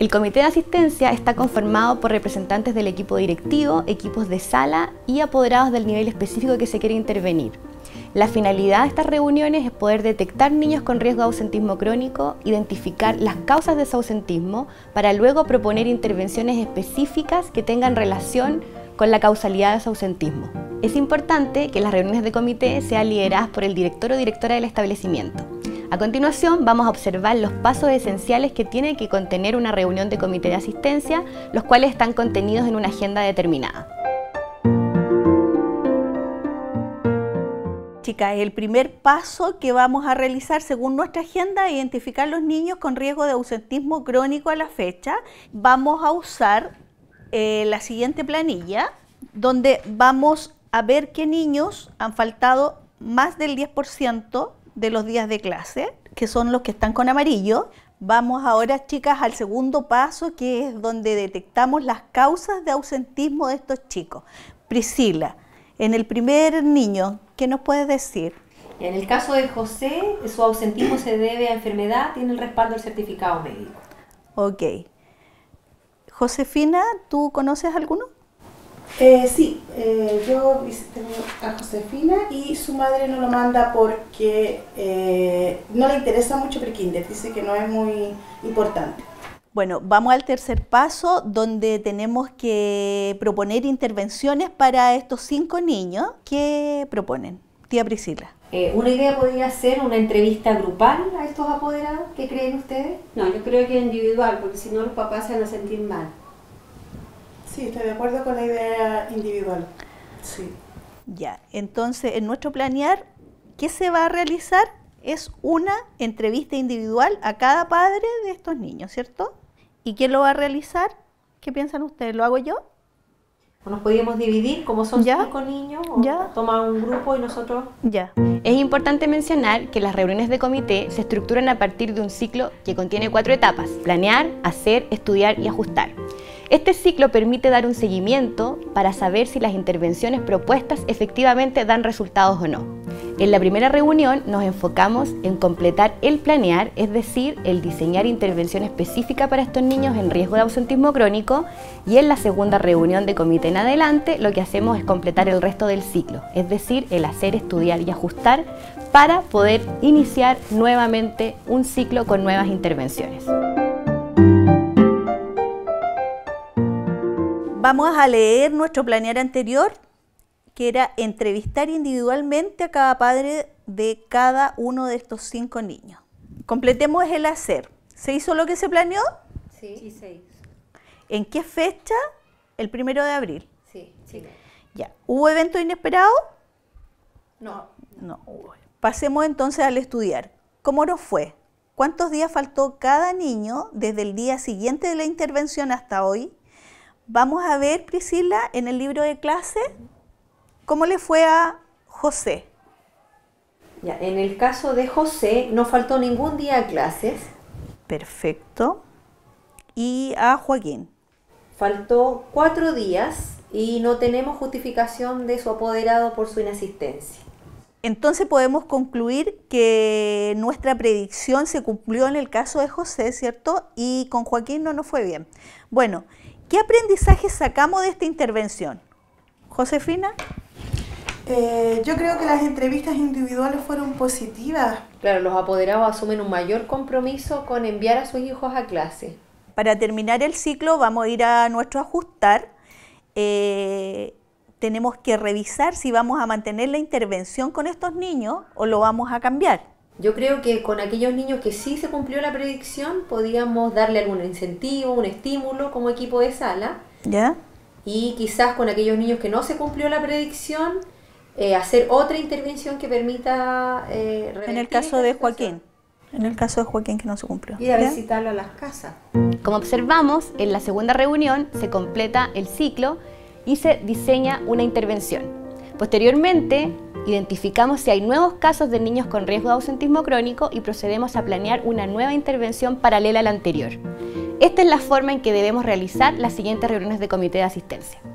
El comité de asistencia está conformado por representantes del equipo directivo, equipos de sala y apoderados del nivel específico que se quiere intervenir. La finalidad de estas reuniones es poder detectar niños con riesgo de ausentismo crónico, identificar las causas de ese ausentismo para luego proponer intervenciones específicas que tengan relación con la causalidad de ese ausentismo. Es importante que las reuniones de comité sean lideradas por el director o directora del establecimiento. A continuación vamos a observar los pasos esenciales que tiene que contener una reunión de comité de asistencia, los cuales están contenidos en una agenda determinada. Chicas, el primer paso que vamos a realizar según nuestra agenda es identificar los niños con riesgo de ausentismo crónico a la fecha. Vamos a usar la siguiente planilla, donde vamos a ver qué niños han faltado más del 10% de los días de clase, que son los que están con amarillo. Vamos ahora, chicas, al segundo paso, que es donde detectamos las causas de ausentismo de estos chicos. Priscila, en el primer niño, ¿qué nos puedes decir? En el caso de José, su ausentismo se debe a enfermedad, tiene el respaldo del certificado médico. Ok. Josefina, ¿tú conoces alguno? Sí, yo visité a Josefina y su madre no lo manda porque no le interesa mucho prekinder, dice que no es muy importante. Bueno, vamos al tercer paso, donde tenemos que proponer intervenciones para estos 5 niños. ¿Qué proponen? Tía Priscila. Una idea podría ser una entrevista grupal a estos apoderados. ¿Qué creen ustedes? No, yo creo que individual, porque si no los papás se van a sentir mal. Sí, estoy de acuerdo con la idea individual. Sí. Ya, entonces en nuestro planear, ¿qué se va a realizar? Es una entrevista individual a cada padre de estos niños, ¿cierto? ¿Y quién lo va a realizar? ¿Qué piensan ustedes? ¿Lo hago yo? ¿O nos podríamos dividir como son ¿Ya? 5 niños? ¿O ¿Ya? toma un grupo y nosotros? Ya. Es importante mencionar que las reuniones de comité se estructuran a partir de un ciclo que contiene 4 etapas: planear, hacer, estudiar y ajustar. Este ciclo permite dar un seguimiento para saber si las intervenciones propuestas efectivamente dan resultados o no. En la primera reunión nos enfocamos en completar el planear, es decir, el diseñar intervención específica para estos niños en riesgo de ausentismo crónico, y en la segunda reunión de comité en adelante lo que hacemos es completar el resto del ciclo, es decir, el hacer, estudiar y ajustar para poder iniciar nuevamente un ciclo con nuevas intervenciones. Vamos a leer nuestro planear anterior, que era entrevistar individualmente a cada padre de cada uno de estos 5 niños. Completemos el hacer. ¿Se hizo lo que se planeó? Sí. Sí, se hizo. ¿En qué fecha? El 1 de abril. Sí, sí. Ya. ¿Hubo evento inesperado? No. No hubo. Pasemos entonces al estudiar. ¿Cómo nos fue? ¿Cuántos días faltó cada niño desde el día siguiente de la intervención hasta hoy? Vamos a ver, Priscila, en el libro de clase, ¿cómo le fue a José? Ya, en el caso de José, no faltó ningún día a clases. Perfecto. ¿Y a Joaquín? Faltó 4 días y no tenemos justificación de su apoderado por su inasistencia. Entonces podemos concluir que nuestra predicción se cumplió en el caso de José, ¿cierto? Y con Joaquín no nos fue bien. Bueno, ¿qué aprendizaje sacamos de esta intervención? Josefina. Yo creo que las entrevistas individuales fueron positivas. Claro, los apoderados asumen un mayor compromiso con enviar a sus hijos a clase. Para terminar el ciclo vamos a ir a nuestro ajustar. Tenemos que revisar si vamos a mantener la intervención con estos niños o lo vamos a cambiar. Yo creo que con aquellos niños que sí se cumplió la predicción, podíamos darle algún incentivo, un estímulo como equipo de sala. ¿Ya? Y quizás con aquellos niños que no se cumplió la predicción, hacer otra intervención que permita en el caso de Joaquín. En el caso de Joaquín que no se cumplió. Ir a ¿Ya? visitarlo a las casas. Como observamos, en la segunda reunión se completa el ciclo y se diseña una intervención. Posteriormente, identificamos si hay nuevos casos de niños con riesgo de ausentismo crónico y procedemos a planear una nueva intervención paralela a la anterior. Esta es la forma en que debemos realizar las siguientes reuniones de comité de asistencia.